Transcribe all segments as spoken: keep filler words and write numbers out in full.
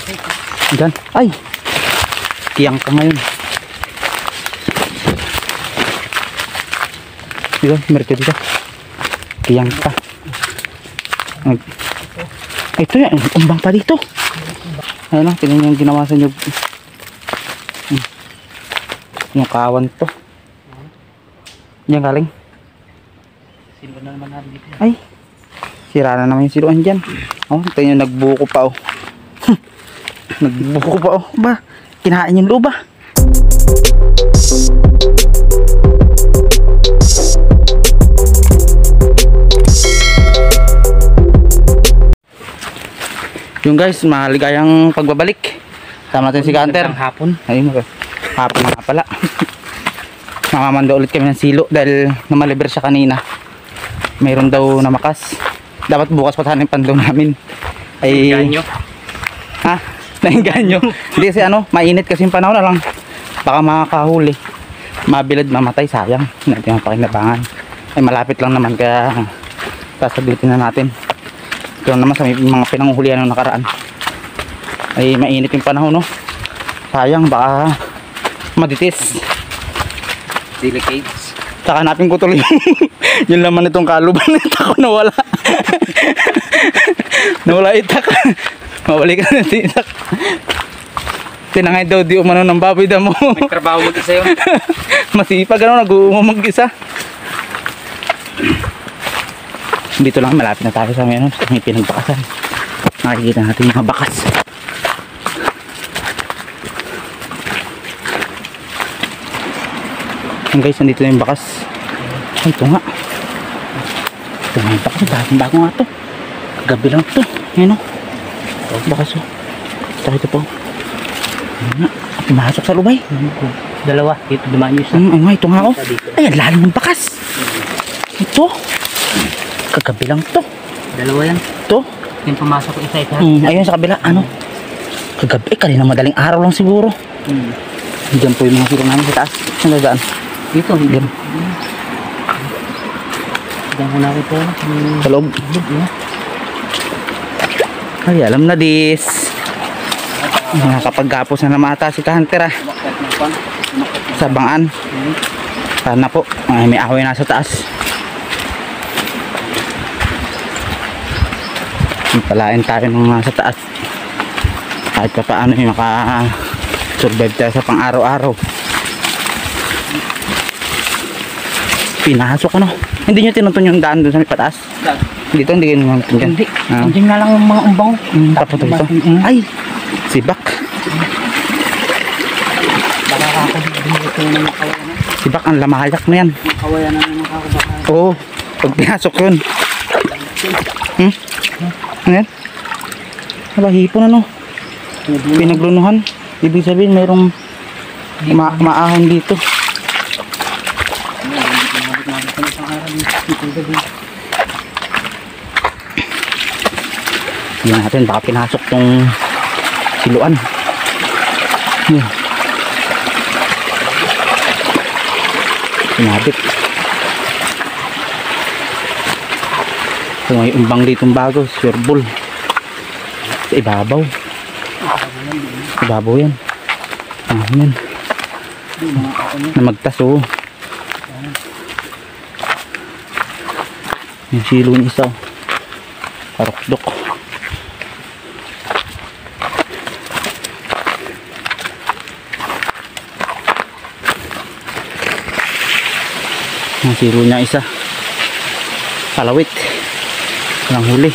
Diyan. Ay! Kiyang ka ngayon. Dito, meron dito. Kiyang ka. Ay, ito yan. Umbang pa dito. Ayun lang, tingnan yung ginawa sa inyo. Yung kawan to. Diyan galing. Silo na naman natin dito. Ay, sira na naman yung siluan dyan. Oh, ito yung nagbuko pa oh. Nagbuko pa oh. Ba, kinain yung luba. Yung guys, maligayang pagbabalik. Sama natin si Kanter. Hapon. Ayun, hapon na pala. Mamamanda ulit kami ng silo dahil namaliber siya kanina. Mayroon daw na makas. Dapat bukas pa tayo pandaw namin. Ay, Nainganyo. ha? Nainganyo. Hindi kasi ano, mainit kasi yung panahon na lang. Baka makakahuli. Mabilad, mamatay, sayang. Hindi natin mapakinabangan. Ay malapit lang naman kaya sasaglitin na natin. Ito naman sa may mga pinanghulihan ng nakaraan. Ay mainit yung panahon, no? Sayang, baka maditis. Delicates. Saka hanapin ko tuloy yung laman nitong kaluban. Ito ko nawala. Nawala itak. Mawali ka na itak. Tinangay daw di umano ng baboy damo. May trabaho mo din sa'yo. Masipag ano, nag-uumang mag-isa. Dito lang, malapit na tayo sa may, ano, sa may pinagbakasan. Nakikita natin yung mga bakas. Yan guys, nandito na yung bakas. Ay, ito nga. Ito nga yung bakas. Bagong bago nga ito. Gabi lang ito. Yan o. Bakas o. Ito, ito po. Yan nga. Pumasok sa lubay. Dalawa. Dito dumaan yung isa. Mm, ay nga, ito nga o. Ay, ang lalim ng bakas. Ito. Kagabi lang ito. Dalawa yan. Ito. Yung pumasok isa isa. Hmm, ayun sa kabila. Ano? Kagabi. Eh, kanina madaling araw lang siguro. Hmm. Diyan po yung mga silo namin sa taas. Saan dadaan? Dito. Diyan. Diyan ko natin ito. Sa loob. Ay, alam na dis. Nakakapag-gapos na namata si Kanter ah. Sa bangaan. Sana po. Ay, may ahoy na sa taas. Palain tayo ng nasa taas. Kahit pa paano yung maka-survive tayo sa pang araw-araw. Pinasok ano? Hindi nyo tinutun yung daan doon sa may pataas? Dito hindi nyo tinutun dyan? Hindi. Ah. Hindi nga lang yung mga umbang. Hmm, tapos ito. Ay! Sibak. Baka ako dito yung mga kawayan. Sibak ang lamahayak na yan. Mga kawayan na mga kakabaka. Oo. Pag pinasok yun. Hmm? Ano yan? Aba, hipon ano? Pinaglunuhan. Ibig sabihin mayroong ma maahon dito. Tingnan natin baka pinasok tong siluan. Yan. Pinabit. Kung may umbang ditong bago, sure bull. Sa ibabaw. Sa ibabaw yan. Ah, yan. Na magtaso. Yung silo ng isa. Parokdok. Yung silo niya isa. Palawit. Walang huli.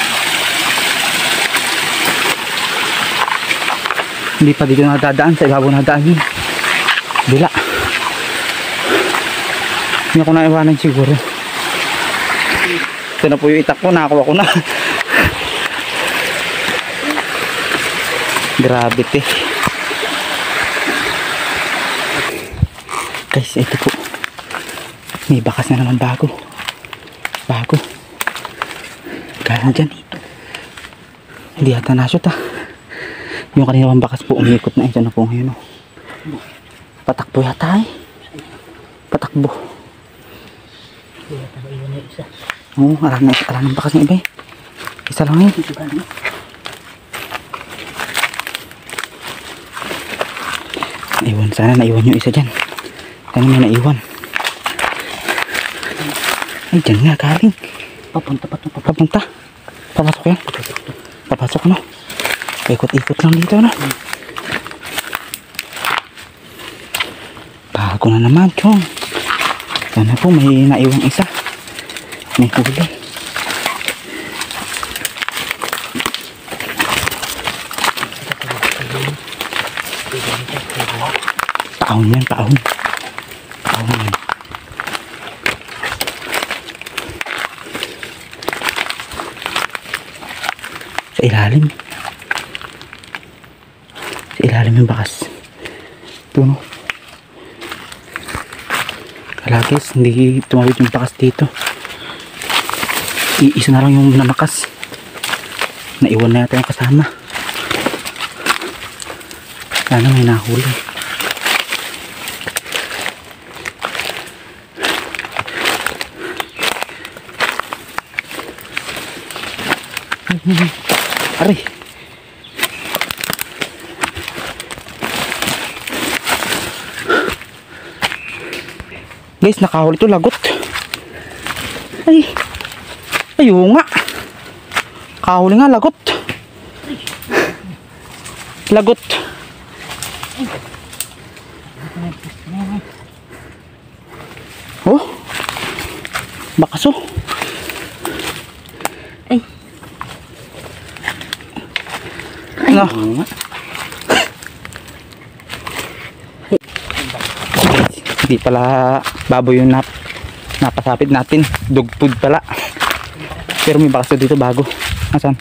Hindi pa dito nadadaan. Sa ibabaw nadaan yun. Bila. Hindi ako naiwanan siguro. Ito na po yung itak ko. Nakakuha ko na. Grabe te. Guys, ito po. May bakas na naman bago. Bago. Galing dyan. Hindi yata nashoot ah. Yung kanina pang bakas po umikot na. Ito na po ngayon oh. Patakbo yata eh. Patakbo. Oo, oh, alam na alam ng bakas ng iba eh. Isa lang eh. Naiwan. Sana naiwan yung isa dyan. Sana may naiwan. Ay, dyan nga galing. Papunta, papunta. Papunta. Papasok yan. Papasok no. Ikot-ikot lang dito no. Bago na naman, chong. Sana po may naiwang isa. May huli. Paahon yan, paahon. Paahon yan. Sa ilalim. Sa ilalim yung bakas. Ito no. Kalagis, hindi tumawid yung bakas dito. Iisa na lang yung namakas. Naiwan na yata yung kasama. Sana may nahuli. Aray. Guys, nakahuli ito, lagot. Ay. Ayun nga. Kahuli nga, lagot. Lagot. Oh. Bakas oh. Ay. Ano? Hindi pala baboy yung nap napasapit natin. Dog food pala. Pero may bakas dito bago. Asan?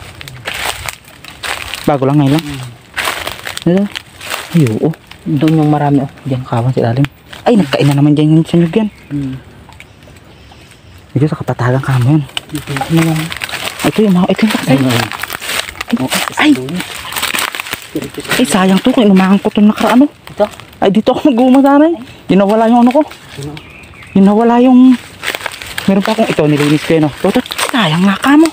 Bago lang ngayon lang. Ano? Ay, oo. Doon yung marami oh. Diyan kawan sa ilalim. Ay, nagkain na naman dyan yung sanyog yan. Hmm. Dito sa kapatagang kamo yan. Dito na lang. Ito yung mga, ito yung bakas. Ay, ay, ay, sayang to kung inumahan ko itong nakaraan. Ito? Ay, dito ako mag-umasanay. Dinawala yung ano ko. Dinawala yung... Meron pa akong ito, nilinis ko yun. Oh. Toto, sayang nga ka mo.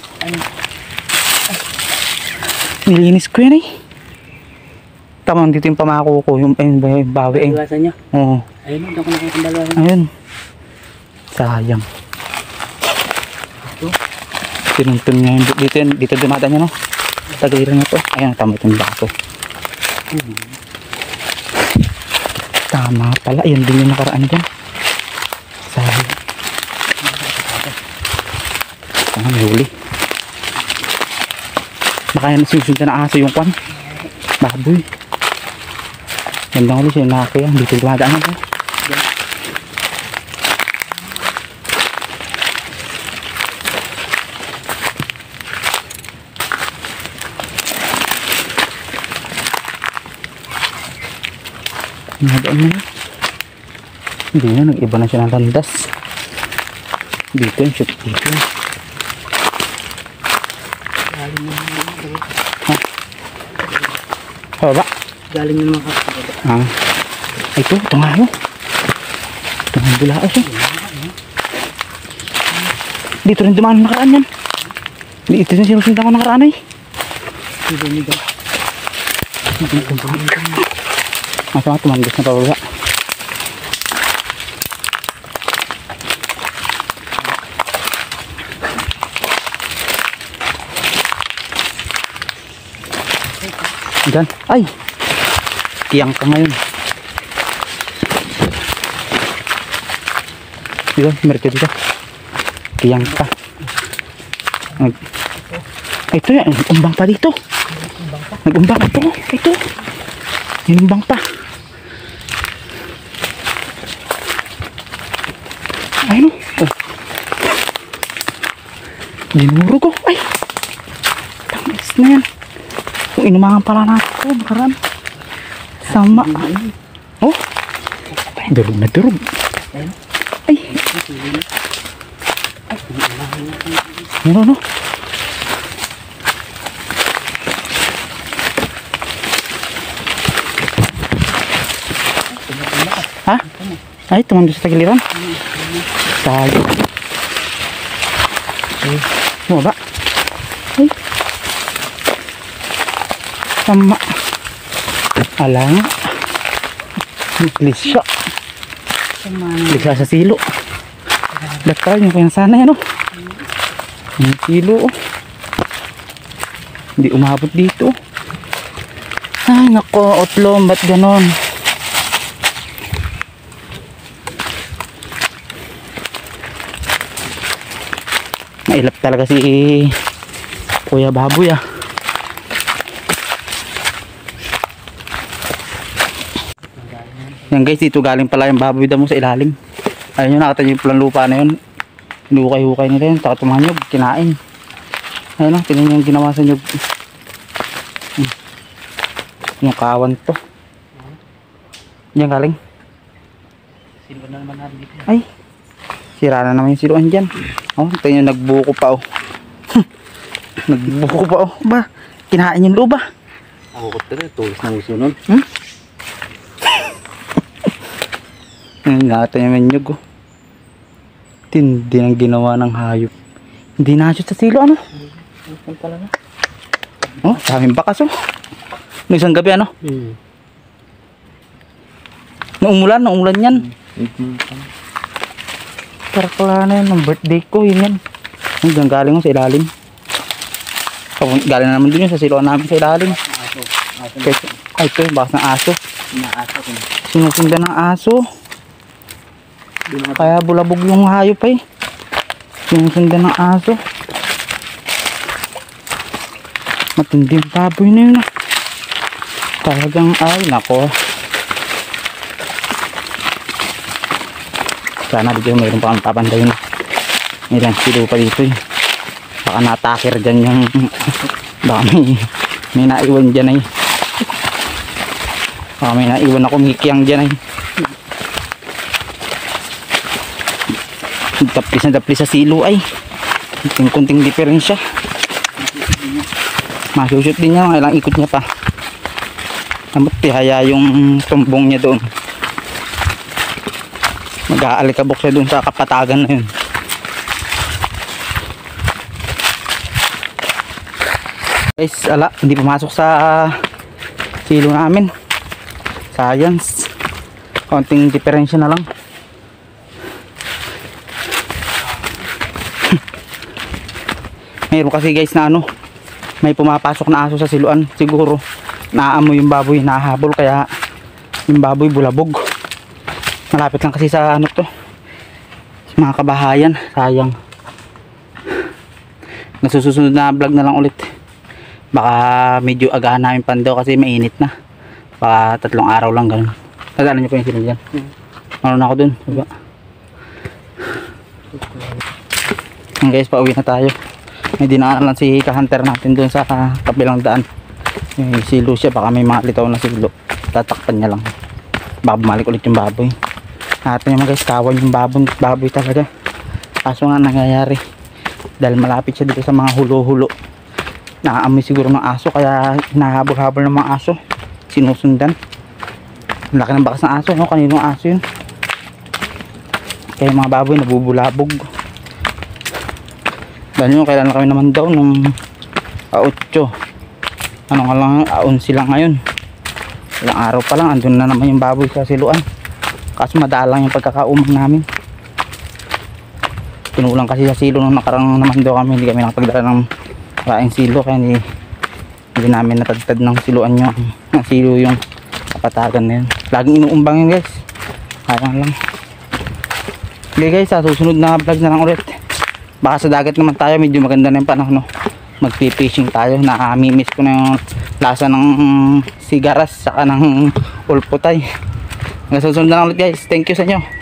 Nilinis ko yun eh. Tama, dito yung pamako ko. Yung, ayun, yung bawi eh. Iwasan nyo? Oo. Ayun, hindi ako nakita dalawa. Ayun. Sayang. Ito? Tinuntun nga yun. Dito, dito dumadaan niya no. Tagliran na to. Ayun, tama itong bato. Hmm. Tama pala. Ayun din yung nakaraan dyan. Sayang. Tama, may huli. Baka yan sinusundan na aso yung kwan. Baboy. Gandang huli siya yung nakakaya. Dito dumadaan na to. Nadaan na yun. Hindi na, nag-iba na siya ng landas. Dito yung shoot dito. Galing mo naman. Ha? Baba? Galing mo naman kakababa. Ah. Ito, ito nga yun. Ito nga yung bulaos eh. Dito rin dumaan nakaraan yan. Dito rin sinusundan ko nakaraan eh. Dito nito. Masa nga tumandas na pababa. Diyan. Ay! Tiyang ka ngayon. Dito, merke dito. Tiyang ka. Nag... Ay, ito yan. Umbang pa dito. Nag-umbang ito. Ito. Inumbang pa. Ay no. Oh. Dinuro ko. Ay. Tangis na yan. Kung inumangan pala natin ko. Bakaran. Sama. Oh. Durog na durog. Ay. Ano no. Ha? Ay, tumando sa tagiliran. Tayo. Ay, bumaba. Ay. Sama. Ala nga. Lisya. Sama. Lisya sa silo. Dakal yung kaya sana yan, oh. Yung silo, oh. Hindi umabot dito. Ay, nako, Otlom, ba't ganon? Mailap talaga si Kuya Baboy, ah. Yan guys, dito galing pala yung baboy damo sa ilalim. Ayun yun, nakita nyo yung pulang lupa na yun. Hinukay-hukay nila yun, takot mga nyug, kinain. Ayun o, tingnan nyo yung ginawa sa nyug. Hmm. Yung kawan to. Yan galing. Sino na naman natin dito? Ay, sira na naman yung siluan dyan. Oh, tingnan nyo, nagbuko pa, oh. Nagbuko pa, oh. Ba, kinain yung lupa. Ako ko talaga, tulis na usunod. Hmm? Ang natin yung nyug, oh. Tindi ng ginawa ng hayop. Hindi nasyot sa silo, ano? Ano talaga? Oh, daming bakas, oh. Noong isang gabi, ano? Hmm. Noong umulan, noong umulan yan. Hmm. Karakala na yan, ng birthday ko, yun yan. Hanggang galing ko sa ilalim. Tapos galing na naman dun yun sa silo namin sa ilalim. Aso. Aso. Kasi, ay, ito, bakas ng aso. Inaaso ko na. Sinusundan ng aso. Doon na. Kaya bulabog yung hayop, eh. Sinusundan ng aso. Matinding baboy na yun, ah. Talagang, ay, nako. Sana dito mayroon pa kang papanday na. Ilang silo pa dito, eh. Baka natakir dyan yung baka may, may naiwan dyan, eh. Baka may naiwan ako mikiang dyan, eh. Daplis na daplis sa silo, ay. Kunting-kunting diferensya. Masushoot din niya, ilang ikot niya pa. Amot tihaya yung tumbong niya doon. Mag-aalikabok siya doon sa kapatagan na yun. Guys, ala, hindi pumasok sa silo namin. Science. Konting diferensya na lang. Mayroon kasi guys na ano, may pumapasok na aso sa siluan. Siguro naaamoy yung baboy, nahahabol, kaya yung baboy bulabog. Malapit lang kasi sa ano to, mga kabahayan. Sayang. Nasusunod na vlog na lang ulit. Baka medyo agahan namin pandaw kasi mainit na. Baka tatlong araw lang ganun. Nadaanan nyo po yung silong dyan. Ano na ako dun, diba? Yan guys, pauwi na tayo. May dinaanan lang si ka-hunter natin dun sa kabilang daan. May silo siya, baka may mga litaw na silo. Tatakpan niya lang. Baka bumalik ulit yung baboy. Natin naman guys, kawan yung baboy, baboy talaga. Kaso nga nangyayari, dahil malapit siya dito sa mga hulo-hulo, nakaamoy siguro ng aso, kaya hinahabol-habol ng mga aso, sinusundan. Laki ng bakas ng aso, no? Kaninong aso yun? Kaya yung mga baboy nabubulabog. Dahil nyo, kailan kami naman daw nung aotso, ano nga lang, aon sila ngayon. Ilang araw pa lang, andun na naman yung baboy sa siluan. Kaso madalang yung pagkakaumang namin. Pinulang kasi sa silo nung nakarang naman daw kami, hindi kami nakapagdala ng raing silo, kaya hindi, hindi namin natagtad ng siluan nyo, ng silo yung kapatagan na yun. Laging inuumbang yun guys, kaya lang. Okay guys, sa susunod na vlog na lang ulit. Baka sa dagat naman tayo, medyo maganda na yung panahon, no? Magpi-fishing tayo. Nakamiss ko na yung lasa ng sigaras saka ng ulputay. Hanggang susunod na lang ulit guys. Thank you sa inyo.